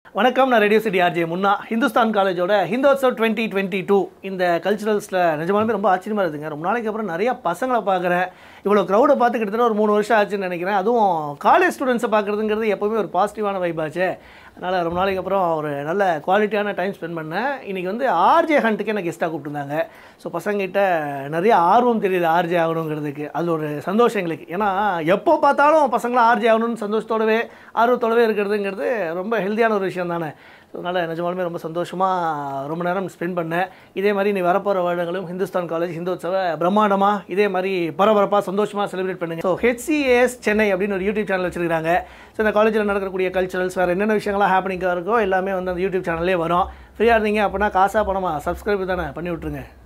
வணக்கம், நான் radio city RJ முன்னா. ஹிந்துஸ்தான் காலேஜோட ஹிந்தோத்சவ் 2022 இந்த கல்ச்சுரல்ஸில் நிஜமாலுமே ரொம்ப ஆச்சரியமாக இருக்குதுங்க. ரொம்ப நாளைக்கு அப்புறம் நிறையா பசங்களை பார்க்குறேன். இவ்வளோ க்ரௌடை பார்த்து கிட்டத்தட்ட ஒரு 3 வருஷம் ஆச்சுன்னு நினைக்கிறேன். அதுவும் காலேஜ் ஸ்டூடெண்ட்ஸை பார்க்குறதுங்கிறது எப்போவுமே ஒரு பாசிட்டிவான வைபாச்சு. அதனால் ரொம்ப நாளைக்கு அப்புறம் ஒரு நல்ல குவாலிட்டியான டைம் ஸ்பெண்ட் பண்ணேன். இன்றைக்கி வந்து ஆர்ஜே ஹண்ட்டுக்கு எனக்கு கெஸ்ட்டாக கூப்பிட்டுருந்தாங்க. ஸோ பசங்கிட்ட நிறைய ஆர்வம் தெரியுது ஆர்ஜே ஆகணுங்கிறதுக்கு. அது ஒரு சந்தோஷம் எங்களுக்கு. ஏன்னா எப்போ பார்த்தாலும் பசங்களாம் ஆர்ஜே ஆகணும்னு சந்தோஷத்தோடவே ஆர்வத்தோடவே இருக்கிறதுங்கிறது ரொம்ப ஹெல்த்தியான ஒரு விஷயம் தானே. ஸோ அதனால் நிஜமாலுமே ரொம்ப சந்தோஷமாக ரொம்ப நேரம் ஸ்பெண்ட் பண்ணேன். இதே மாதிரி நீ வரப்போகிற வருடங்களும் ஹிந்துஸ்தான் காலேஜ் ஹிந்தோத்சவ பிரம்மாண்டமாக இதே மாதிரி பரபரப்பாக சந்தோஷமாக செலிப்ரேட் பண்ணுங்கள். ஸோ HCAS சென்னை அப்படின்னு ஒரு யூடியூப் சேனல் வச்சுருக்காங்க. ஸோ இந்த காலேஜில் நடக்கக்கூடிய கல்ச்சுரல்ஸ் வேறு என்னென்ன விஷயங்கள்லாம் ஹேப்பனிங்காக இருக்கோ எல்லாமே வந்து அந்த யூடியூப் சேனல்லே வரும். ஃப்ரீயாக இருந்தீங்க அப்படின்னா காசாக பணமாக சப்ஸ்கிரைப் தானே பண்ணி விட்ருங்க.